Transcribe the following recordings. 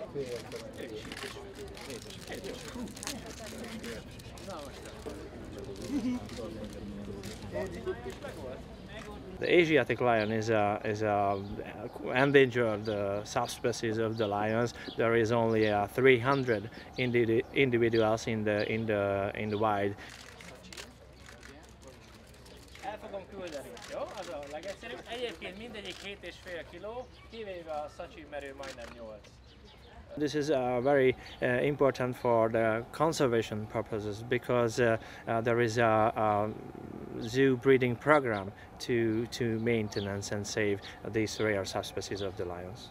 The Asiatic lion is a endangered subspecies of the lions. There is only 300 individuals in the wild. El fogom küldeni, jó? Az a legegyszerűbb. Egyébként mindegyik 7,5 kiló, kivéve a szacsi merő majdnem 8. This is very important for the conservation purposes because there is a zoo breeding program to maintenance and save these rare subspecies of the lions.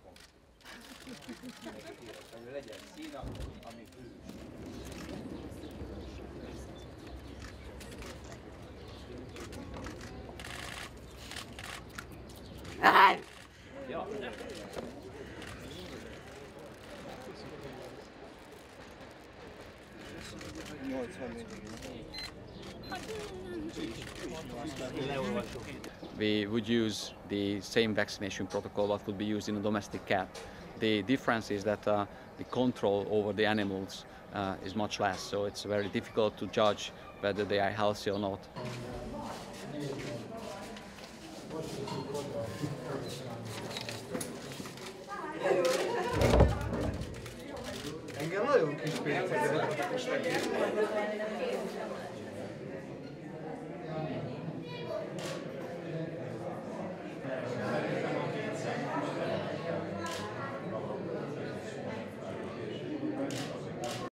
We would use the same vaccination protocol that would be used in a domestic cat. The difference is that the control over the animals is much less, so it's very difficult to judge whether they are healthy or not. Engem nagyon kis pénzeket.